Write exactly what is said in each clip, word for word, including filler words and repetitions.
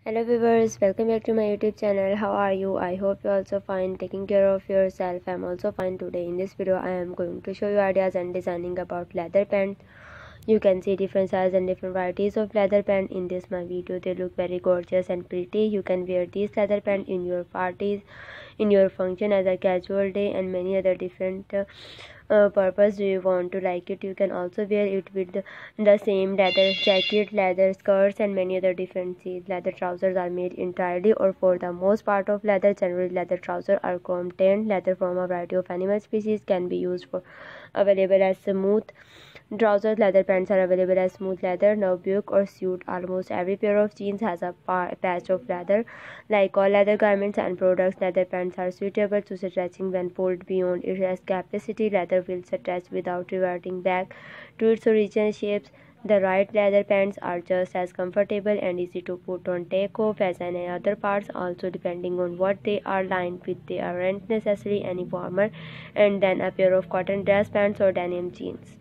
Hello viewers, welcome back to my YouTube channel. How are you? I hope you're also fine, taking care of yourself. I'm also fine. Today in this video I am going to show you ideas and designing about leather pants. You can see different sizes and different varieties of leather pants in this my video. They look very gorgeous and pretty. You can wear these leather pants in your parties, in your function, as a casual day, and many other different uh, uh, purpose do you want to like it. You can also wear it with the, the same leather jacket, leather skirts, and many other different things. Leather trousers are made entirely or for the most part of leather. Generally leather trousers are chrome tanned leather from a variety of animal species, can be used for available as smooth trousers. Leather pants are available as smooth leather, nubuck, or suit. Almost every pair of jeans has a patch of leather. Like all leather garments and products, leather pants are suitable to stretching when pulled beyond its capacity. Leather will stretch without reverting back to its original shapes. The right leather pants are just as comfortable and easy to put on take off as any other parts. Also, depending on what they are lined with, they aren't necessarily any warmer and than a pair of cotton dress pants or denim jeans.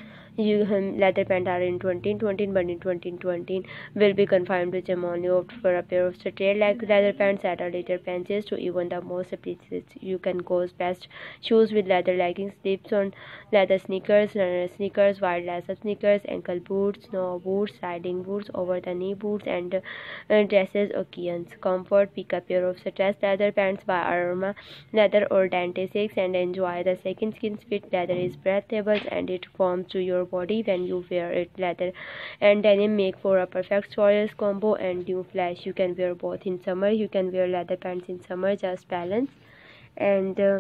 You um, leather pants are in twenty twenty, but in twenty twenty will be confined to gym only. Opt for a pair of straight leg leather pants that are later pants to even the most explicit. You can go best shoes with leather leggings, slips on leather sneakers, runner sneakers, wide laces sneakers, ankle boots, snow boots, riding boots, over the knee boots, and uh, dresses occasions. Comfort: pick a pair of stretched leather pants by Arma Leather or Dante six and enjoy the second skin fit. Leather is breathable and it forms to your body when you wear it. Leather and denim make for a perfect choice combo and new flash. You can wear both in summer. You can wear leather pants in summer, just balance, and uh,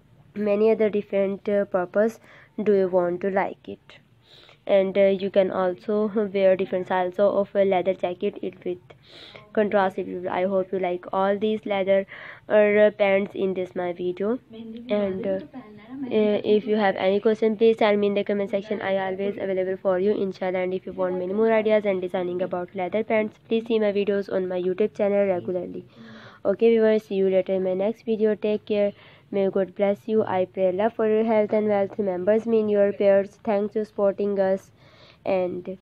many other different uh, purpose do you want to like it. And uh, you can also wear different styles of a leather jacket it with contrast. I hope you like all these leather uh, pants in this my video. And uh, uh, if you have any question, please tell me in the comment section. I always available for you, inshallah. And if you want many more ideas and designing about leather pants, please see my videos on my YouTube channel regularly. Okay viewers, see you later in my next video. Take care. May God bless you. I pray love for your health and wealth. Remembers me in your prayers. Thanks for supporting us. And